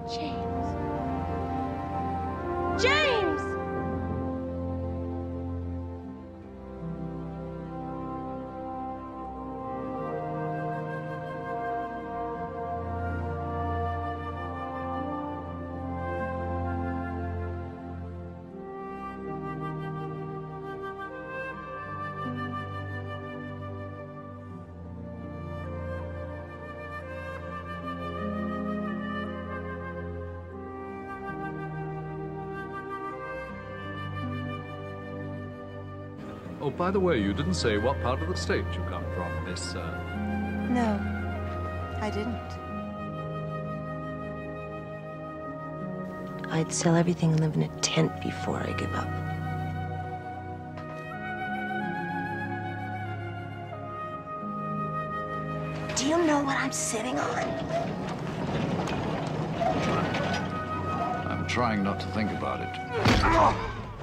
James. James! Oh, by the way, you didn't say what part of the state you come from, Miss, No, I didn't. I'd sell everything and live in a tent before I give up. Do you know what I'm sitting on? I'm trying not to think about it.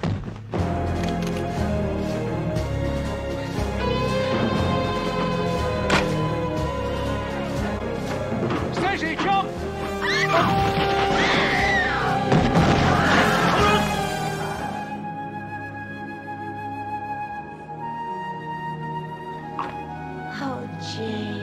Stacy, jump! Oh, James.